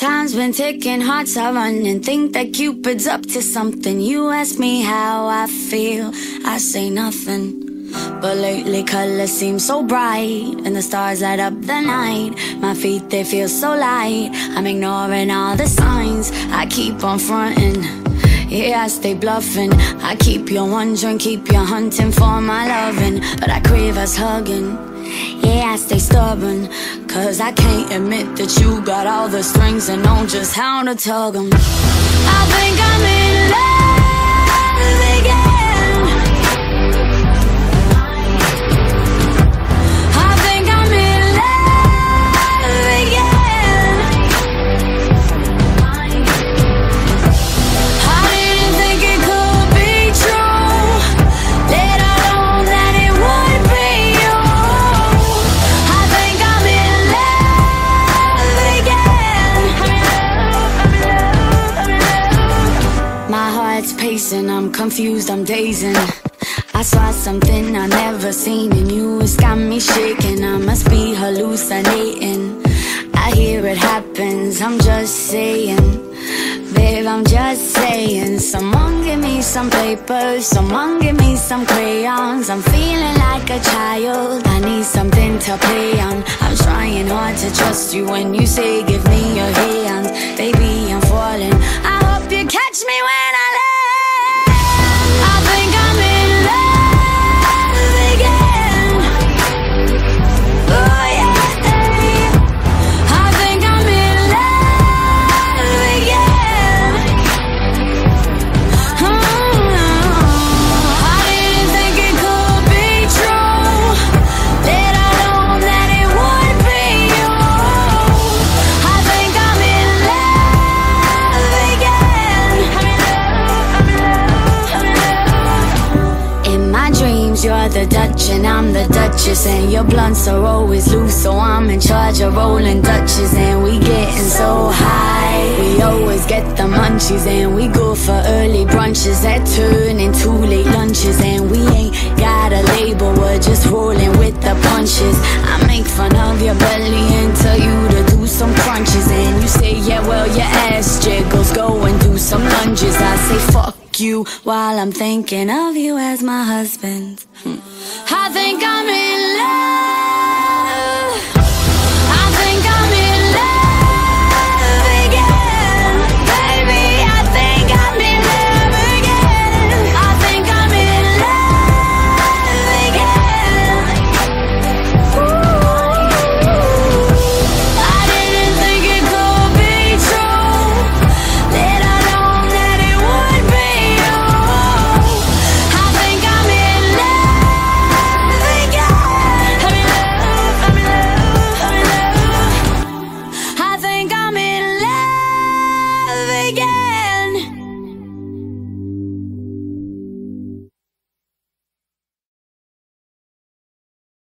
Time's been ticking, hearts are running. Think that Cupid's up to something. You ask me how I feel, I say nothing. But lately colors seem so bright, and the stars light up the night. My feet, they feel so light. I'm ignoring all the signs, I keep on frontin'. Yeah, I stay bluffing. I keep you wondering, keep you hunting for my loving. But I crave us hugging. Yeah, I stay stubborn, cause I can't admit that you got all the strings and know just how to tug them. I think I'm in love again. I think I'm in love again. I didn't think it could be true, let alone that it would be you. I think I'm in love again. My heart's pacing, I'm confused, I'm dazing. I saw something I never seen in you, it's got me shaking. I must be hallucinating. I hear it happens, I'm just saying. Babe, I'm just saying. Someone give me some paper, someone give me some crayons. I'm feeling like a child, I need something to play on. I'm trying hard to trust you when you say give me your hand. Baby, I'm falling, I hope you catch me when I land. I think I'm in love again. Oh yeah, I think I'm in love again. I didn't think it could be true, let alone that it would be you. I think I'm in love again. In my dreams you're the Dutch and I'm the Duchess, and your blunts are always loose, so I'm in charge of rolling Dutches. And we getting so high, we always get the munchies, and we go for early brunches that turn into late lunches. And we ain't got a label, we're just rolling with the punches. I make fun of your belly and tell you to do some crunches, and you say yeah, well your ass jiggles, go and do some lunges. I say fuck you while I'm thinking of you as my husband. I think I'm in love